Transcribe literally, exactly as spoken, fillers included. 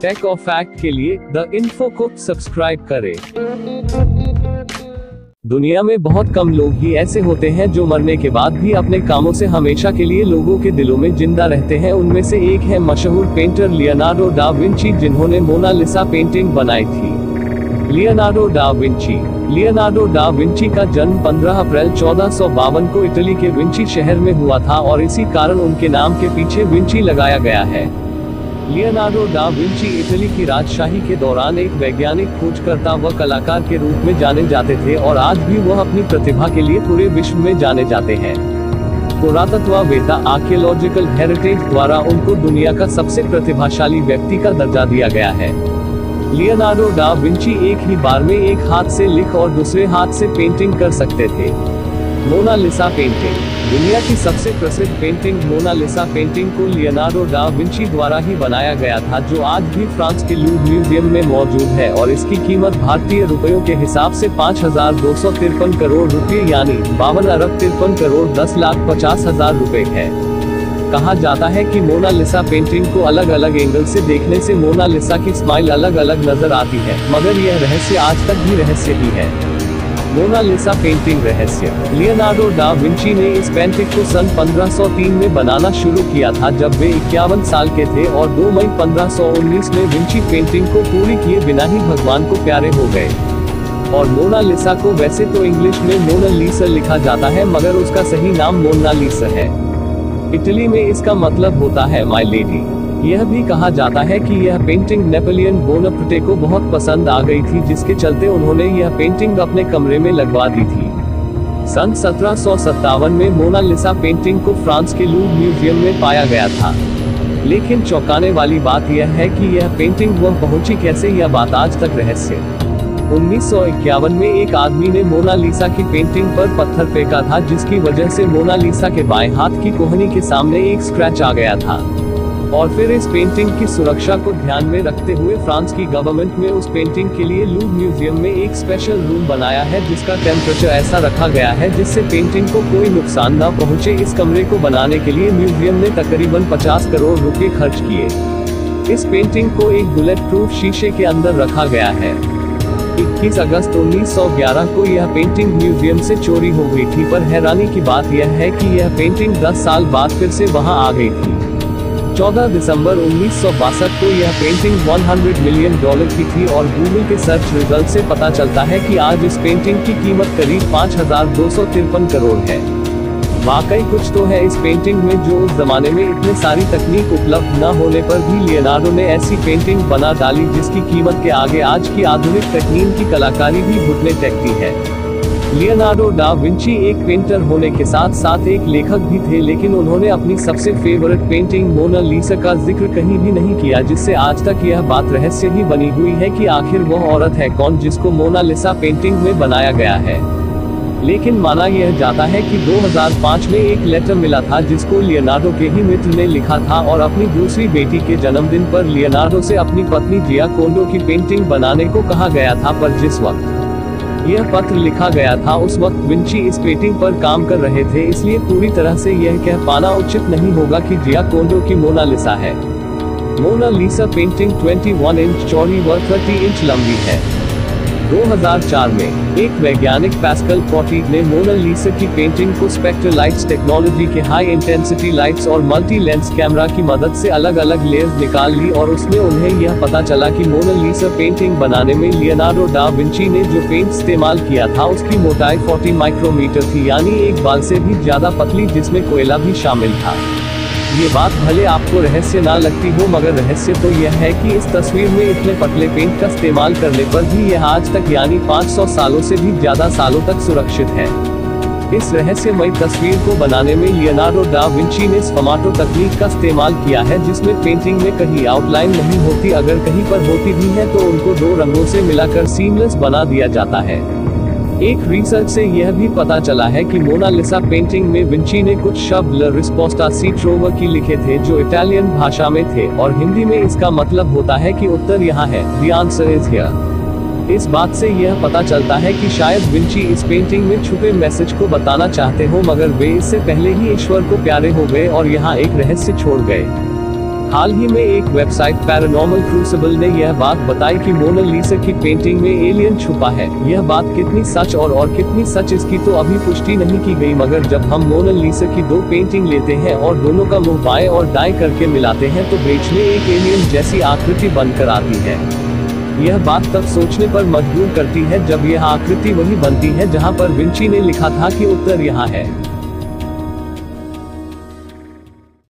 Take और fact के लिए द इन्फो को सब्सक्राइब करें। दुनिया में बहुत कम लोग ही ऐसे होते हैं जो मरने के बाद भी अपने कामों से हमेशा के लिए लोगों के दिलों में जिंदा रहते हैं। उनमें से एक है मशहूर पेंटर लियोनार्डो डा विंची, जिन्होंने मोनालिसा पेंटिंग बनाई थी। Leonardo da Vinci Leonardo da Vinci का जन्म पंद्रह अप्रैल चौदह सौ बावन को इटली के विंची शहर में हुआ था और इसी कारण उनके नाम के पीछे विंची लगाया गया है। लियोनार्डो डा विंची इटली की राजशाही के दौरान एक वैज्ञानिक, खोजकर्ता व कलाकार के रूप में जाने जाते थे और आज भी वह अपनी प्रतिभा के लिए पूरे विश्व में जाने जाते हैं। पुरातत्ववेत्ता आर्कियोलॉजिकल हेरिटेज द्वारा उनको दुनिया का सबसे प्रतिभाशाली व्यक्ति का दर्जा दिया गया है। लियोनार्डो डा विंची एक ही बार में एक हाथ से लिख और दूसरे हाथ से पेंटिंग कर सकते थे। मोनालिसा पेंटिंग दुनिया की सबसे प्रसिद्ध पेंटिंग मोनालिसा पेंटिंग को लियोनार्डो डा विंची द्वारा ही बनाया गया था, जो आज भी फ्रांस के लूव्र म्यूजियम में मौजूद है और इसकी कीमत भारतीय रुपयों के हिसाब से पाँच हजार दो सौ तिरपन करोड़ रुपए यानी बावन अरब तिरपन करोड़ दस लाख पचास हजार रुपए है। कहा जाता है कि मोनालिसा पेंटिंग को अलग अलग एंगल से देखने से मोनालिसा की स्माइल अलग अलग नजर आती है, मगर यह रहस्य आज तक भी रहस्य ही है। मोनालिसा पेंटिंग रहस्य लियोनार्डो डा विंची ने इस पेंटिंग को सन पंद्रह सौ तीन में बनाना शुरू किया था, जब वे इक्यावन साल के थे और दो मई पंद्रह सौ उन्नीस में विंची पेंटिंग को पूरी किए बिना ही भगवान को प्यारे हो गए। और मोनालिसा को वैसे तो इंग्लिश में मोनालिसा लिखा जाता है, मगर उसका सही नाम मोनालिसा है। इटली में इसका मतलब होता है माय लेडी। यह भी कहा जाता है कि यह पेंटिंग नेपोलियन बोनापार्टे को बहुत पसंद आ गई थी, जिसके चलते उन्होंने यह पेंटिंग अपने कमरे में लगवा दी थी। सन सत्रह सौ सत्तावन में मोनालिसा पेंटिंग को फ्रांस के लूव्र म्यूजियम में पाया गया था। लेकिन चौंकाने वाली बात यह है कि यह पेंटिंग वह पहुंची कैसे, यह बात आज तक रहस्य। उन्नीस सौ इक्यावन में एक आदमी ने मोनालिसा की पेंटिंग पर पत्थर फेंका था, जिसकी वजह से मोनालिसा के बाएं हाथ की कोहनी के सामने एक स्क्रैच आ गया था। और फिर इस पेंटिंग की सुरक्षा को ध्यान में रखते हुए फ्रांस की गवर्नमेंट ने उस पेंटिंग के लिए लूव्र म्यूजियम में एक स्पेशल रूम बनाया है, जिसका टेम्परेचर ऐसा रखा गया है जिससे पेंटिंग को कोई नुकसान न पहुंचे। इस कमरे को बनाने के लिए म्यूजियम ने तकरीबन पचास करोड़ रुपए खर्च किए। इस पेंटिंग को एक बुलेट प्रूफ शीशे के अंदर रखा गया है। इक्कीस अगस्त उन्नीस सौ ग्यारह को यह पेंटिंग म्यूजियम से चोरी हो गई थी, पर हैरानी की बात यह है कि यह पेंटिंग दस साल बाद फिर से वहां आ गई थी। चौदह दिसंबर उन्नीस सौ बासठ को यह पेंटिंग सौ मिलियन डॉलर की थी और गूगल के सर्च रिजल्ट से पता चलता है कि आज इस पेंटिंग की कीमत करीब पाँच हजार दो सौ तिरपन करोड़ है। वाकई कुछ तो है इस पेंटिंग में, जो उस जमाने में इतने सारी तकनीक उपलब्ध न होने पर भी लियोनार्डो ने ऐसी पेंटिंग बना डाली जिसकी कीमत के आगे आज की आधुनिक तकनीक की कलाकारी भी घुटने टेकती है। लियोनार्डो डा विंची एक पेंटर होने के साथ साथ एक लेखक भी थे, लेकिन उन्होंने अपनी सबसे फेवरेट पेंटिंग मोनालिसा का जिक्र कहीं भी नहीं किया, जिससे आज तक यह बात रहस्य ही बनी हुई है कि आखिर वह औरत है कौन जिसको मोनालिसा पेंटिंग में बनाया गया है। लेकिन माना यह जाता है कि दो हज़ार पाँच में एक लेटर मिला था जिसको लियोनार्डो के ही मित्र ने लिखा था और अपनी दूसरी बेटी के जन्मदिन पर लियोनार्डो से अपनी पत्नी जियाकोंडो की पेंटिंग बनाने को कहा गया था। पर जिस वक्त यह पत्र लिखा गया था उस वक्त विंची इस पेंटिंग पर काम कर रहे थे, इसलिए पूरी तरह से यह कह पाना उचित नहीं होगा कि जियाकोंडो की मोनालिसा है। मोनालिसा पेंटिंग इक्कीस इंच चौड़ी व तीस इंच लंबी है। दो हज़ार चार में एक वैज्ञानिक पास्कल पोटीट ने मोनालिसा की पेंटिंग को स्पेक्ट्रल लाइट्स टेक्नोलॉजी के हाई इंटेंसिटी लाइट्स और मल्टी लेंस कैमरा की मदद से अलग अलग लेयर्स निकाल ली और उसमें उन्हें यह पता चला कि मोनालिसा पेंटिंग बनाने में लियोनार्डो डा विंची ने जो पेंट इस्तेमाल किया था उसकी मोटाई चालीस माइक्रोमीटर थी, यानी एक बाल से भी ज्यादा पतली, जिसमें कोयला भी शामिल था। ये बात भले आपको रहस्य ना लगती हो, मगर रहस्य तो यह है कि इस तस्वीर में इतने पतले पेंट का इस्तेमाल करने पर भी यह आज तक यानी पाँच सौ सालों से भी ज्यादा सालों तक सुरक्षित है। इस रहस्यमयी तस्वीर को बनाने में लियोनार्डो डा विंची ने स्फमाटो तकनीक का इस्तेमाल किया है, जिसमें पेंटिंग में कहीं आउटलाइन नहीं होती, अगर कहीं पर होती भी है तो उनको दो रंगों से मिलाकर सीमलेस बना दिया जाता है। एक रिसर्च से यह भी पता चला है कि मोनालिसा पेंटिंग में विंची ने कुछ शब्द ला रिस्पोस्टा सी ट्रोवा की लिखे थे जो इटालियन भाषा में थे और हिंदी में इसका मतलब होता है कि उत्तर यहाँ है, द आंसर इज हियर। इस बात से यह पता चलता है कि शायद विंची इस पेंटिंग में छुपे मैसेज को बताना चाहते हो, मगर वे इससे पहले ही ईश्वर को प्यारे हो गए और यहाँ एक रहस्य छोड़ गए। हाल ही में एक वेबसाइट पैरानॉर्मल क्रूसिबल ने यह बात बताई कि मोनालिसा की पेंटिंग में एलियन छुपा है। यह बात कितनी सच और और कितनी सच इसकी तो अभी पुष्टि नहीं की गई, मगर जब हम मोनालिसा की दो पेंटिंग लेते हैं और दोनों का मुंह बाएं और दाएं करके मिलाते हैं तो बीच में एक एलियन जैसी आकृति बनकर आती है। यह बात तब सोचने पर मजबूर करती है जब यह आकृति वही बनती है जहां पर विंची ने लिखा था कि उत्तर यहाँ है।